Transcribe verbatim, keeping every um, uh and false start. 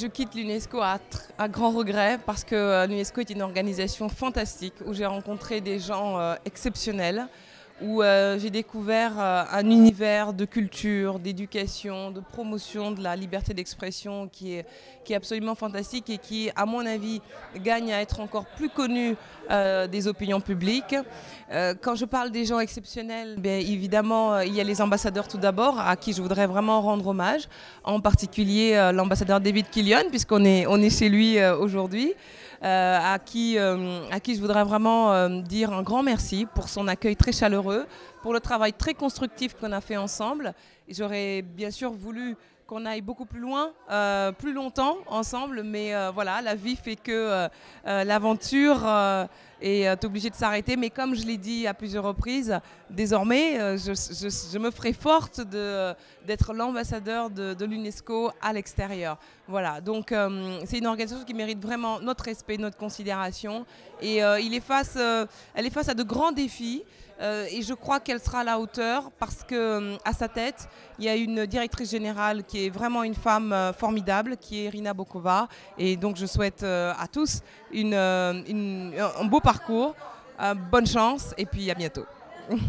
Je quitte l'UNESCO à, à grand regret parce que euh, l'UNESCO est une organisation fantastique où j'ai rencontré des gens euh, exceptionnels, où euh, j'ai découvert euh, un univers de culture, d'éducation, de promotion de la liberté d'expression qui est, qui est absolument fantastique et qui, à mon avis, gagne à être encore plus connu euh, des opinions publiques. Euh, quand je parle des gens exceptionnels, bien évidemment, euh, il y a les ambassadeurs tout d'abord, à qui je voudrais vraiment rendre hommage, en particulier euh, l'ambassadeur David Killian, puisqu'on est, on est chez lui euh, aujourd'hui. Euh, à, qui, euh, à qui je voudrais vraiment euh, dire un grand merci pour son accueil très chaleureux, pour le travail très constructif qu'on a fait ensemble. J'aurais bien sûr voulu qu'on aille beaucoup plus loin, euh, plus longtemps ensemble, mais euh, voilà, la vie fait que euh, euh, l'aventure euh, est euh, obligée de s'arrêter. Mais comme je l'ai dit à plusieurs reprises, désormais, euh, je, je, je me ferai forte de, d'être l'ambassadeur de, de l'UNESCO à l'extérieur. Voilà, donc euh, c'est une organisation qui mérite vraiment notre respect, notre considération. Et euh, il est face, euh, elle est face à de grands défis. Euh, et je crois qu'elle sera à la hauteur parce qu'à sa tête, il y a une directrice générale qui est vraiment une femme euh, formidable, qui est Irina Bokova. Et donc je souhaite euh, à tous une, une, un beau parcours, euh, bonne chance et puis à bientôt.